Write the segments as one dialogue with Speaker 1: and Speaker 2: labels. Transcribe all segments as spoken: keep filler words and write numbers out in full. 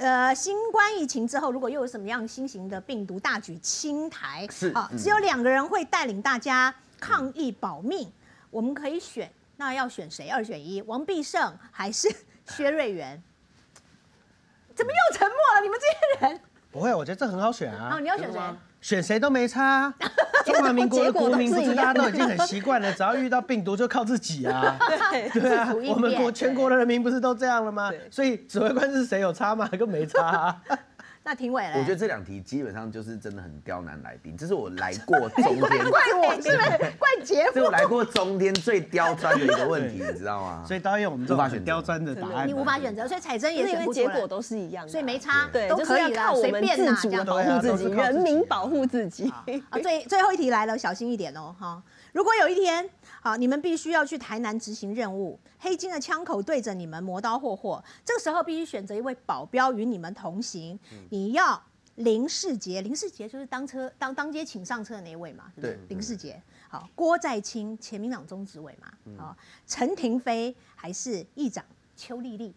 Speaker 1: 呃新冠疫情之后，如果又有什么样新型的病毒大举侵台，
Speaker 2: 是
Speaker 1: 啊，只有两个人会带领大家抗疫保命，嗯、我们可以选，那要选谁？二选一，王必胜还是薛瑞元？怎么又沉默了？你们这些人？
Speaker 3: 不会，我觉得这很好选啊。
Speaker 1: 哦，你要选谁？
Speaker 3: 选谁都没差。中华民国的国民不是大家都已经很习惯了，只要遇到病毒就靠自己啊。
Speaker 1: 对
Speaker 3: 对啊，我们国全国的人民不是都这样了吗？所以指挥官是谁有差吗？跟没差啊。
Speaker 1: 那庭伟嘞？
Speaker 2: 我觉得这两题基本上就是真的很刁难来宾，这是我来过中天，
Speaker 1: 怪我是不是？怪节目？
Speaker 2: 这是我来过中天最刁钻的一个问题，你知道吗？
Speaker 3: 所以导演我们无法选刁钻的答案，
Speaker 1: 你无法选择，所以彩珍也选不出来，
Speaker 4: 因为结果都是一样的，
Speaker 1: 所以没差，
Speaker 4: 对，
Speaker 1: 都可以啦，随便啦，
Speaker 4: 自主的保护自己，人民保护自己。
Speaker 1: 啊，最最后一题来了，小心一点哦，哈！如果有一天，好，你们必须要去台南执行任务，黑金的枪口对着你们磨刀霍霍，这个时候必须选择一位保镖与你们同行，你要。林世杰，林世杰就是当车当当街请上车的那一位嘛，对不对？林世杰，好，郭在清，前民党中执委嘛，好，陈亭妃还是议长邱丽丽？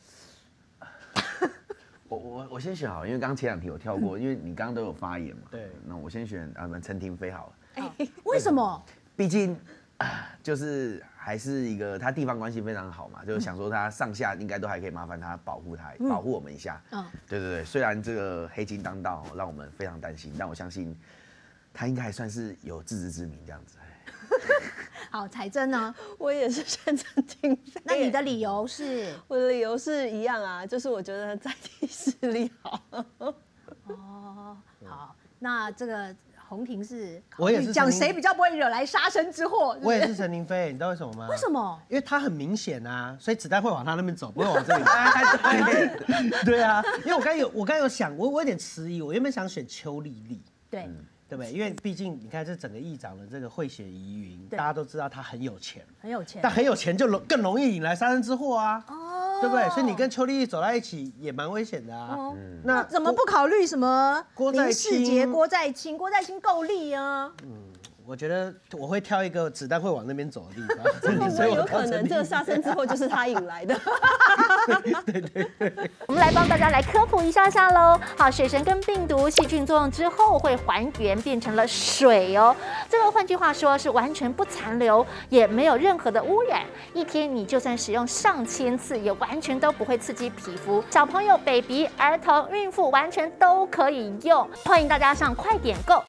Speaker 2: 我我我先选好，因为刚刚前两题我跳过，因为你刚刚都有发言嘛，
Speaker 3: 对，
Speaker 2: 那我先选啊，陈亭妃好了。
Speaker 1: 哎，为什么？
Speaker 2: 毕竟啊，就是还是一个他地方关系非常好嘛，就是想说他上下应该都还可以麻烦他保护他，保护我们一下。嗯，对对对，虽然这个黑金当道让我们非常担心，但我相信他应该还算是有自知之明这样子。
Speaker 1: 好，彩珍呢？
Speaker 4: 我也是选陈亭妃。
Speaker 1: 那你的理由是？
Speaker 4: 我的理由是一样啊，就是我觉得在地势力好。
Speaker 1: 哦，好，那这个。洪庭是，
Speaker 3: 我也是
Speaker 1: 讲谁比较不会惹来杀身之祸。
Speaker 3: 我也是陈亭妃，你知道为什么吗？
Speaker 1: 为什么？
Speaker 3: 因为他很明显啊，所以子弹会往他那边走，不会往这里。对, 对啊，因为我刚有我刚有想，我我有点迟疑，我原本想选邱丽丽，
Speaker 1: 对、
Speaker 3: 嗯、对不对？因为毕竟你看这整个议长的这个贿选疑云，大家都知道他很有钱，
Speaker 1: 很有钱，
Speaker 3: 但很有钱就容更容易引来杀身之祸啊。哦。对不对？所以你跟邱丽丽走在一起也蛮危险的啊。哦、
Speaker 1: 嗯，那怎么不考虑什么
Speaker 3: 郭在清？
Speaker 1: 郭在清，郭在清够力啊。
Speaker 3: 嗯，我觉得我会挑一个子弹会往那边走的地方。
Speaker 4: 所以有可能这个杀身之祸就是他引来的。
Speaker 3: 对对对。
Speaker 5: 我们来帮大家来科普一下下喽。好，水神跟病毒细菌作用之后会还原变成了水哦。这个换句话说是完全不残留，也没有任何的污染。一天你就算使用上千次，也完全都不会刺激皮肤。小朋友、baby、儿童、孕妇完全都可以用。欢迎大家上快点购。